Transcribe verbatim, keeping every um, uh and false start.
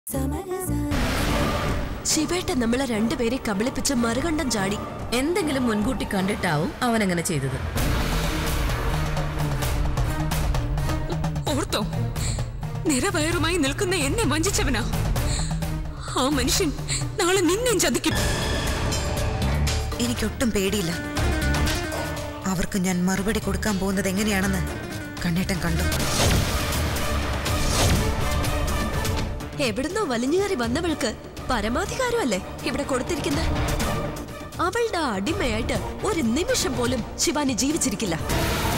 ശിവേട്ടൻ നമ്മളെ രണ്ടുപേരെ കബളിപ്പിച്ച് മറുകണ്ഠം ചാടി. എന്തെങ്കിലും മുൻകൂട്ടി കണ്ടിട്ടാവും അവനങ്ങനെ ചെയ്തത്. ഓർത്തോ, നിറവയറുമായി നിൽക്കുന്ന എന്നെ വഞ്ചിച്ചവനാ ആ മനുഷ്യൻ. നാളെ നിന്നെ ചതിക്കും. എനിക്കൊട്ടും പേടിയില്ല. അവർക്ക് ഞാൻ മറുപടി കൊടുക്കാൻ പോകുന്നത് എങ്ങനെയാണെന്ന് കണ്ണേട്ടൻ കണ്ടു. എവിടുന്നോ വലിഞ്ഞുകയറി വന്നവൾക്ക് പരമാധികാരമല്ലേ ഇവിടെ കൊടുത്തിരിക്കുന്നത്. അവളുടെ അടിമയായിട്ട് ഒരു നിമിഷം പോലും ശിവാനി ജീവിച്ചിരിക്കില്ല.